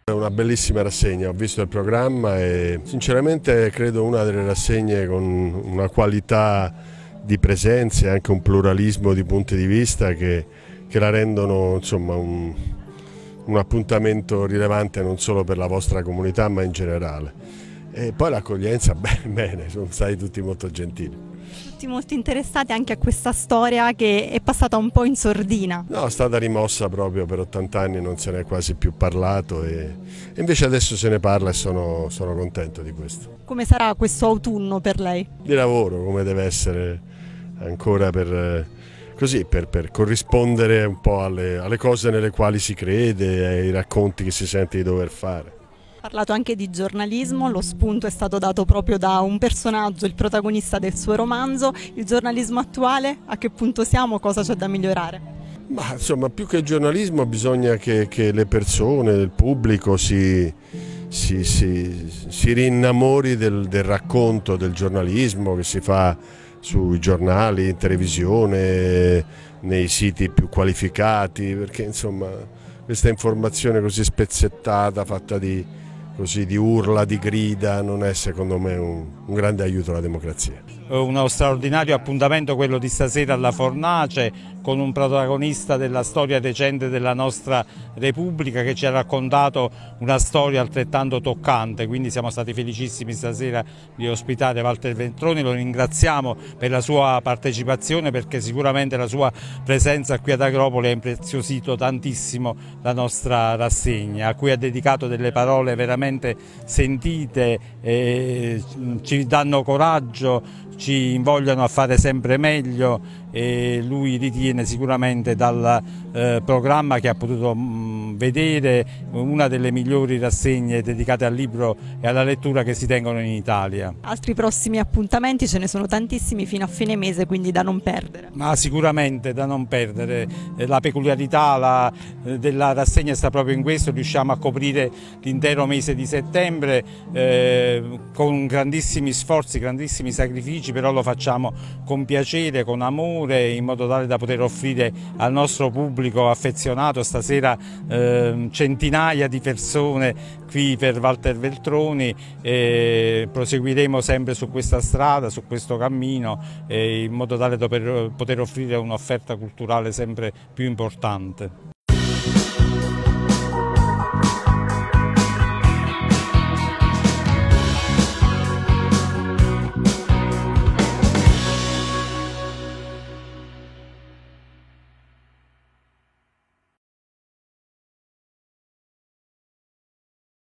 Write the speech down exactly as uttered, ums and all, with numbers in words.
È una bellissima rassegna, ho visto il programma e sinceramente credo una delle rassegne con una qualità di presenze e anche un pluralismo di punti di vista che, che la rendono insomma, un, un appuntamento rilevante non solo per la vostra comunità ma in generale. E poi l'accoglienza, bene, bene, sono stati tutti molto gentili. Tutti molto interessati anche a questa storia che è passata un po' in sordina. No, è stata rimossa proprio per ottanta anni, non se ne è quasi più parlato e, e invece adesso se ne parla e sono, sono contento di questo. Come sarà questo autunno per lei? Di lavoro, come deve essere ancora per, così, per, per corrispondere un po' alle, alle cose nelle quali si crede, ai racconti che si sente di dover fare. Ha parlato anche di giornalismo, lo spunto è stato dato proprio da un personaggio, il protagonista del suo romanzo. Il giornalismo attuale, a che punto siamo, cosa c'è da migliorare? Ma insomma, più che il giornalismo bisogna che, che le persone, il pubblico si, si, si, si rinnamori del, del racconto, del giornalismo che si fa sui giornali, in televisione, nei siti più qualificati, perché insomma questa informazione così spezzettata, fatta di così di urla, di grida, non è secondo me un, un grande aiuto alla democrazia. Uno straordinario appuntamento quello di stasera alla Fornace, con un protagonista della storia recente della nostra Repubblica che ci ha raccontato una storia altrettanto toccante, quindi siamo stati felicissimi stasera di ospitare Walter Veltroni, lo ringraziamo per la sua partecipazione perché sicuramente la sua presenza qui ad Agropoli ha impreziosito tantissimo la nostra rassegna, a cui ha dedicato delle parole veramente sentite, e ci danno coraggio, ci invogliano a fare sempre meglio e lui ritiene sicuramente dal eh, programma che ha potuto mh, vedere una delle migliori rassegne dedicate al libro e alla lettura che si tengono in Italia. Altri prossimi appuntamenti ce ne sono tantissimi fino a fine mese, quindi da non perdere. Ma sicuramente da non perdere, la peculiarità la, della rassegna sta proprio in questo, riusciamo a coprire l'intero mese di settembre eh, con grandissimi sforzi, grandissimi sacrifici, però lo facciamo con piacere, con amore, in modo tale da poter offrire al nostro pubblico affezionato stasera eh, centinaia di persone qui per Walter Veltroni e proseguiremo sempre su questa strada, su questo cammino eh, in modo tale da poter offrire un'offerta culturale sempre più importante.